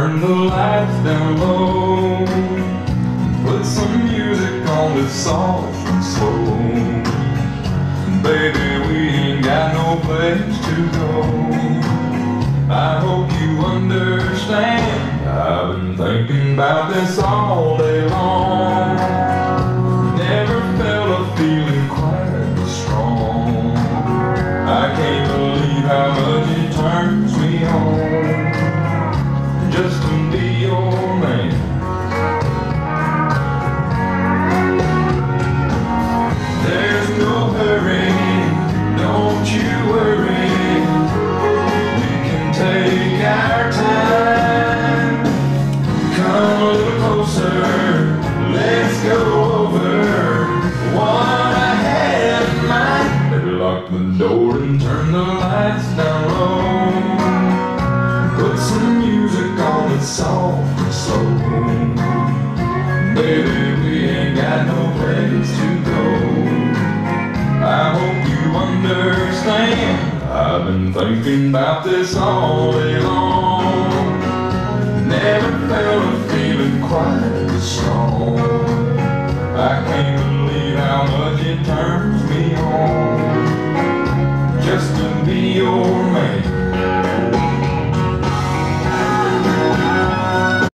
turn the lights down low. Put some music on that's soft and slow. Baby, we ain't got no place to go. I hope you understand. I've been thinking about this all day long. Never felt a feeling quite as strong. I can't believe how much it turns me on just to be your man. There's no hurry, don't you worry. We can take our time. Come a little closer, let's go over what I had in mind. Better lock the door and turn the lights down low. Put some music on that's soft and slow. Baby, we ain't got no place to go. I hope you understand. I've been thinking about this all day long. Never felt a feeling quite as strong. I can't believe how much it turns